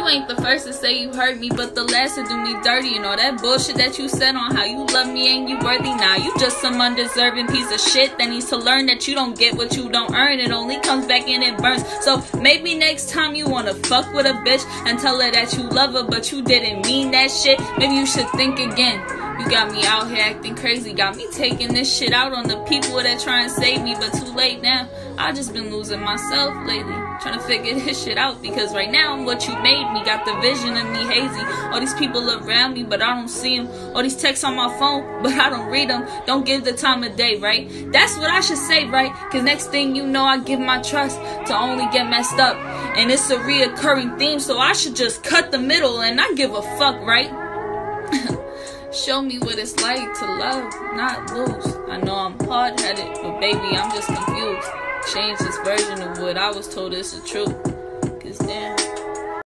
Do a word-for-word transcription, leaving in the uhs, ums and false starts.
ain't the first to say you hurt me, but the last to do me dirty. And all that bullshit that you said on how you love me ain't you worthy. Now you just some undeserving piece of shit that needs to learn that you don't get what you don't earn. It only comes back and it burns. So maybe next time you wanna fuck with a bitch and tell her that you love her, but you didn't mean that shit, maybe you should think again. You got me out here acting crazy, got me taking this shit out on the people that try and save me, but too late now. I just been losing myself lately, trying to figure this shit out, because right now I'm what you made me. Got the vision of me hazy, all these people around me, but I don't see them. All these texts on my phone, but I don't read them. Don't give the time of day, right? That's what I should say, right? Cause next thing you know, I give my trust to only get messed up. And it's a reoccurring theme, so I should just cut the middle and not give a fuck, right? Show me what it's like to love, not lose. I know I'm hard-headed, but baby, I'm just confused. Change this version of what I was told is the truth.